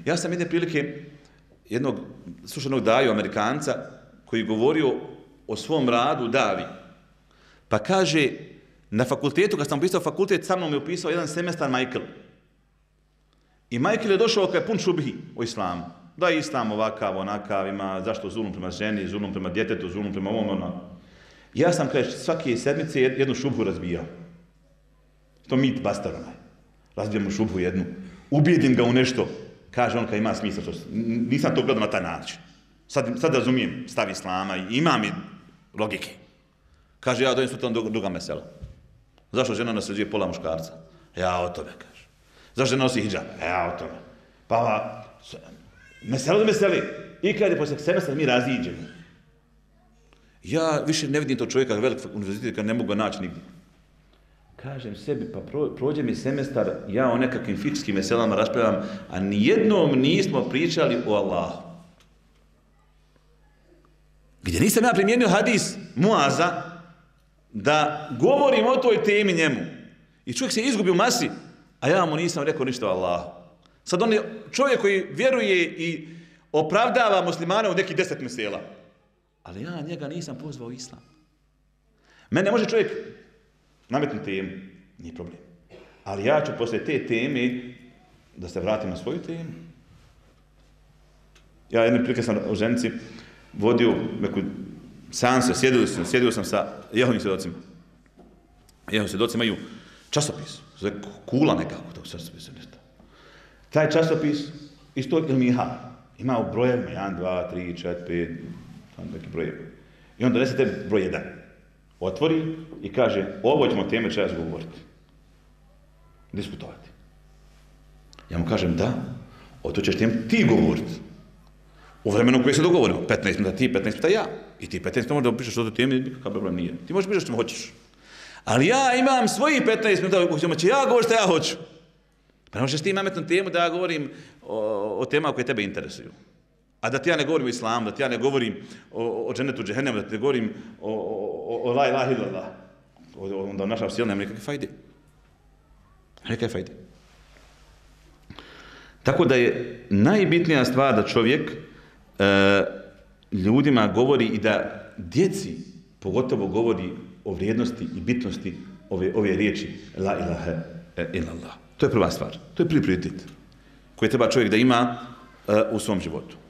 Ja sam jedne prilike jednog slušanog daju Amerikanca koji govorio o svom radu davi. Pa kaže, na fakultetu, kad sam upisao fakultet, sa mnom je upisao jedan semestar Michael. I Michael je došao kad je pun šubhi o islamu. Da je islam ovakav, onakav, ima zašto zulum prema ženi, zulum prema djetetu, zulum prema ovom. Ja sam, kaže, svake sedmice jednu šubhu razbijao. To mit bastar onaj. Razbijamo šubhu jednu. Ubijedim ga u nešto. Kaže on kad ima smisla. Nisam to gledao na taj način. Sad razumijem stav islama i ima mi logike. Kaže, ja dojem sutra druga mesela. Zašto žena nasljeđuje pola muškarca? Ja o tome, kaže. Zašto žena nosi hidžab? Ja o tome. Pa, meselo do meseli. I kada je poslije semestra mi raziđemo. Ja više ne vidim tog čovjeka velik univerzitet kad ne mogu ga naći nigdje. Kažem sebi, pa prođe mi semestar, ja o nekakvim fikskim meselama raspravljam, a nijednom nismo pričali o Allahu. Gdje nisam ja primijenio hadis Muaza da govorim o toj temi njemu. I čovjek se izgubi u masi, a ja mu nisam rekao ništa o Allahu. Sad on je čovjek koji vjeruje i opravdava muslimane u nekih 10 mesela. Ali ja njega nisam pozvao u islam. Mene može čovjek nametnuti temu, nije problem. Ali ja ću poslije te teme da se vratim na svoju temu. Ja jedne prilike sam u Ženici vodio neku seansu, sjedio sam sa Jehovim svjedocima. Jehovim svjedoci imaju časopis, zove Kula nekako tog časopisa. Taj časopis iz tog ilmiha ima u brojevima, 1, 2, 3, 4, 5, neki brojevi. I on donese te broj 1. Otvori i kaže, ovo ćemo teme čas govoriti. Diskutovati. Ja mu kažem, da, o to ćeš ti govoriti. U vremenu koje se dogovorimo. 15 minuta ti, 15 minuta ja. I ti 15 minuta možda pišeš o toj temi, nikakav problem nije. Ti možeš pišeš što hoćeš. Ali ja imam svojih 15 minuta u kojima će ja govoriti što ja hoću. Pa ne možeš ti nametnuti temu da ja govorim o temama koje tebe interesuju. A da ti ja ne govorim o islamu, da ti ja ne govorim o džennetu, džehennemu, da ti ne govorim o la ilaha illallah. Onda naša sila nema nikakve fajde. Nikakve fajde. Tako da je najbitnija stvar da čovjek ljudima govori i da djeci pogotovo govori o vrijednosti i bitnosti ove riječi la ilaha illallah. To je prva stvar. To je prvi prioritet koji treba čovjek da ima u svom životu.